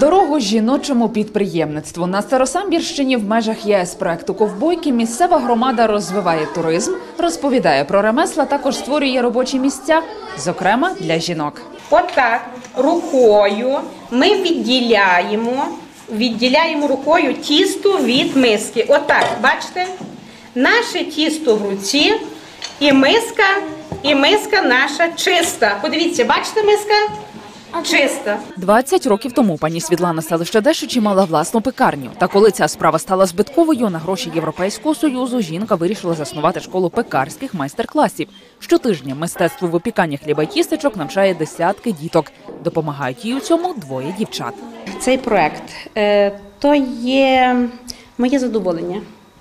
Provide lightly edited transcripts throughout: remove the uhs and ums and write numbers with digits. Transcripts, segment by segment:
дорогу жіночому підприємництву. На Старосамбірщині в межах ЄС проекту «Ковбойки» місцева громада розвиває туризм, розповідає про ремесла, також створює робочі місця, зокрема для жінок. Отак, рукою ми відділяємо рукою тісто від миски. Отак, бачите? Наше тісто в руці і миска наша чиста. Подивіться, бачите миска? Чиста. 20 років тому пані Світлана з селища Дешичі мала власну пекарню. Та коли ця справа стала збитковою, на гроші Європейського Союзу жінка вирішила заснувати школу пекарських майстер-класів. Щотижня мистецтву випікання хліба й тістечок навчає десятки діток. Допомагають їй у цьому двоє дівчат. Цей проект – то є моє задоволення.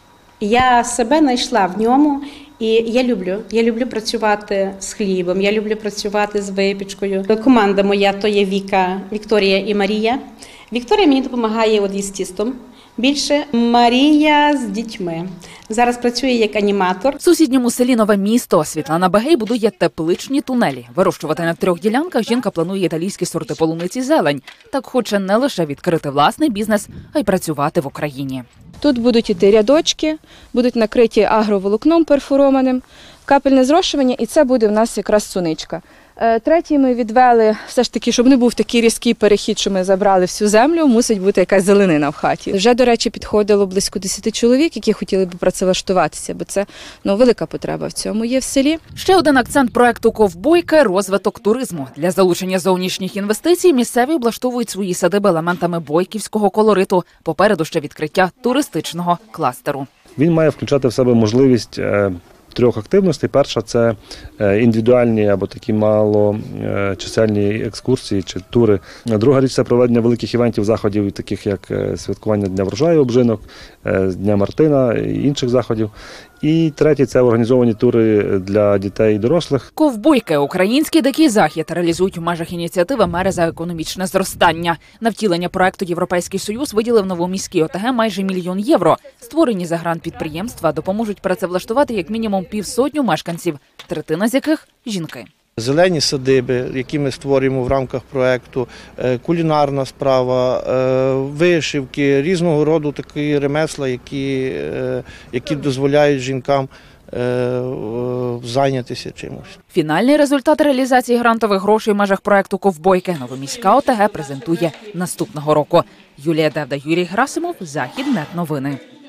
Я себе знайшла в ньому. І я люблю працювати з хлібом, я люблю працювати з випічкою. Команда моя – то є Вікторія і Марія. Вікторія мені допомагає із тістом. Більше Марія з дітьми. Зараз працює як аніматор. В сусідньому селі Нове Місто Світлана Бегей будує тепличні тунелі. Вирощувати на 3 ділянках жінка планує італійські сорти полуниці зелень. Так хоче не лише відкрити власний бізнес, а й працювати в Україні. Тут будуть іти рядочки, будуть накриті агроволокном перфорованим, капельне зрошування, і це буде в нас якраз суничка. Третій ми відвели, все ж таки, щоб не був такий різкий перехід, що ми забрали всю землю, мусить бути якась зеленина в хаті. Вже, до речі, підходило близько 10 чоловік, які хотіли б працевлаштуватися, бо це велика потреба в цьому є в селі. Ще один акцент проекту «Ковбойки» – розвиток туризму. Для залучення зовнішніх інвестицій місцеві облаштовують свої садиби елементами бойківського колориту. Попереду ще відкриття туристичного кластеру. Він має включати в себе можливість 3 активностей. Перша – це індивідуальні або такі малочисельні екскурсії чи тури. Друга річ – це проведення великих івентів, заходів, таких як святкування Дня врожаю обжинок, Дня Мартина і інших заходів. І третє – це організовані тури для дітей і дорослих. «Ковбойки» – український дикий захід реалізують у межах ініціативи «Мери за економічне зростання». На втілення проекту Європейський Союз виділив Новоміській ОТГ майже 1 мільйон євро. Створені за грант підприємства допоможуть працевлаштувати як мінімум 50 мешканців, третина з яких – жінки. Зелені садиби, які ми створюємо в рамках проєкту, кулінарна справа, вишивки, різного роду такі ремесла, які дозволяють жінкам зайнятися чимось. Фінальний результат реалізації грантових грошей в межах проекту «Ковбойки» Новоміська ОТГ презентує наступного року. Юлія Девда, Юрій Грасимов, Західнет новини.